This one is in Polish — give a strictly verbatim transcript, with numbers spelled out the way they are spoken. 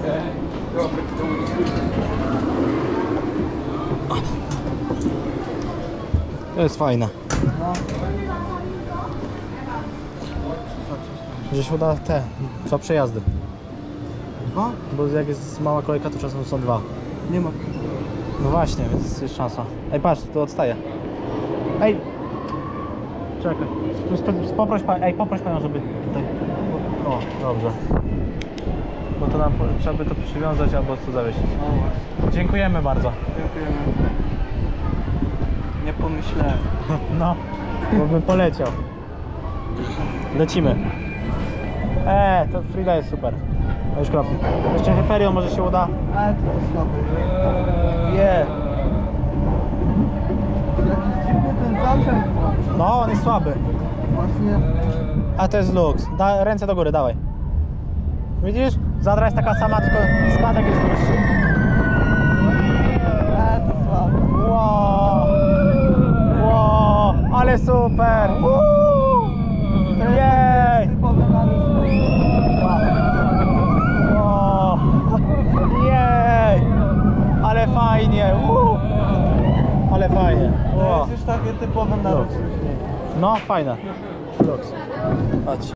To jest fajne. Że się uda te, dwa przejazdy. Dwa? Bo jak jest mała kolejka, to czasem są dwa. Nie ma. No właśnie, więc jest szansa. Ej, patrz, tu odstaje. Ej! Czekaj. Poproś panią, ej, poproś panią, żeby tutaj... O, dobrze. Bo to nam trzeba by to przywiązać albo co zawiesić. O właśnie. Dziękujemy bardzo. Dziękujemy. Nie pomyślałem. No, bo by poleciał. Lecimy. Eee, to Frida jest super. No już kropnie. Jeszcze Hyperion może się uda. Ale to jest słaby. Je. Jakiś dziwny ten zarzęd. No, on jest słaby. Właśnie. A to jest luks. Da, ręce do góry, dawaj. Widzisz? Zadra jest taka sama, tylko spadek jest dłuższy. Ale to słaby. Wow. Wow. Ale super. Uuu. Jej. Typowy narys. Wow. Jej. Ale fajnie. Uuu. Ale fajnie. To Wow. jest już takie typowe narys. No, fajne. Luks. Chodź.